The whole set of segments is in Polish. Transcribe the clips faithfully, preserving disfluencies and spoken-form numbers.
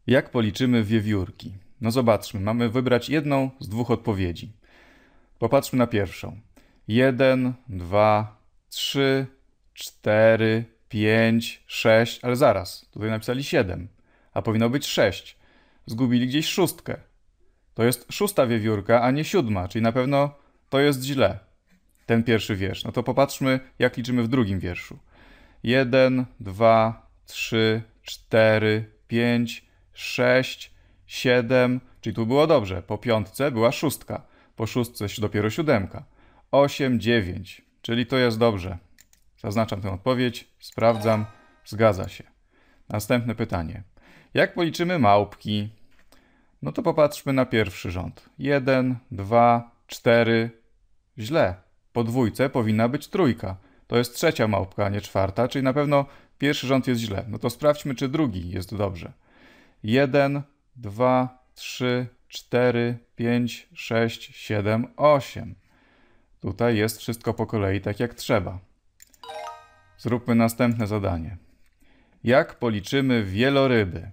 Jak policzymy wiewiórki? No zobaczmy, mamy wybrać jedną z dwóch odpowiedzi. Popatrzmy na pierwszą. jeden, dwa, trzy, cztery, pięć, sześć, ale zaraz, tutaj napisali siedem, a powinno być sześć. Zgubili gdzieś szóstkę. To jest szósta wiewiórka, a nie siódma, czyli na pewno to jest źle. Ten pierwszy wiersz. No to popatrzmy, jak liczymy w drugim wierszu. jeden, dwa, trzy, cztery, pięć, sześć, siedem, czyli tu było dobrze. Po piątce była szóstka, po szóstce dopiero siódemka. osiem, dziewięć, czyli to jest dobrze. Zaznaczam tę odpowiedź, sprawdzam, zgadza się. Następne pytanie. Jak policzymy małpki? No to popatrzmy na pierwszy rząd. jeden, dwa, cztery. Źle. Po dwójce powinna być trójka. To jest trzecia małpka, a nie czwarta, czyli na pewno pierwszy rząd jest źle. No to sprawdźmy, czy drugi jest dobrze. jeden, dwa, trzy, cztery, pięć, sześć, siedem, osiem. Tutaj jest wszystko po kolei tak jak trzeba. Zróbmy następne zadanie. Jak policzymy wieloryby?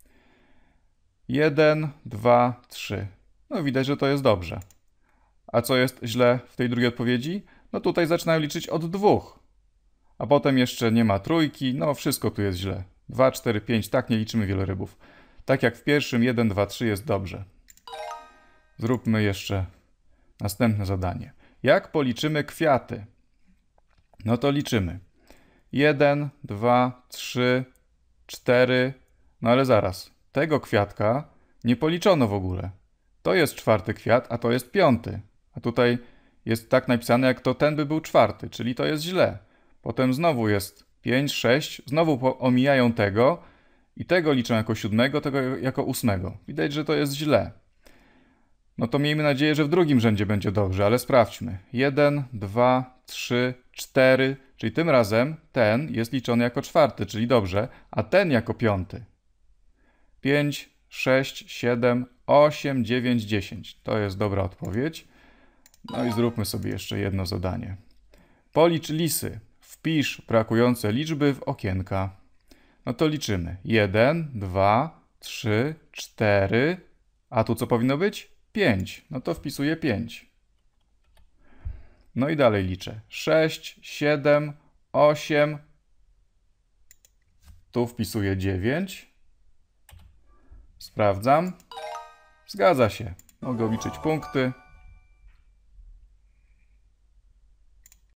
jeden, dwa, trzy. No widać, że to jest dobrze. A co jest źle w tej drugiej odpowiedzi? No tutaj zaczynają liczyć od dwóch. A potem jeszcze nie ma trójki. No wszystko tu jest źle. dwa, cztery, pięć. Tak nie liczymy wielorybów. Tak jak w pierwszym jeden, dwa, trzy jest dobrze. Zróbmy jeszcze następne zadanie. Jak policzymy kwiaty? No to liczymy. jeden, dwa, trzy, cztery. No ale zaraz. Tego kwiatka nie policzono w ogóle. To jest czwarty kwiat, a to jest piąty. A tutaj jest tak napisane, jak to ten by był czwarty, czyli to jest źle. Potem znowu jest pięć, sześć, znowu omijają tego i tego liczą jako siódmego, tego jako ósmego. Widać, że to jest źle. No to miejmy nadzieję, że w drugim rzędzie będzie dobrze, ale sprawdźmy. jeden, dwa, trzy, cztery, czyli tym razem ten jest liczony jako czwarty, czyli dobrze, a ten jako piąty. pięć, sześć, siedem, osiem, dziewięć, dziesięć. To jest dobra odpowiedź. No i zróbmy sobie jeszcze jedno zadanie. Policz lisy. Wpisz brakujące liczby w okienka. No to liczymy. jeden, dwa, trzy, cztery. A tu co powinno być? pięć. No to wpisuję pięć. No i dalej liczę. sześć, siedem, osiem. Tu wpisuję dziewięć. Sprawdzam. Zgadza się. Mogę obliczyć punkty.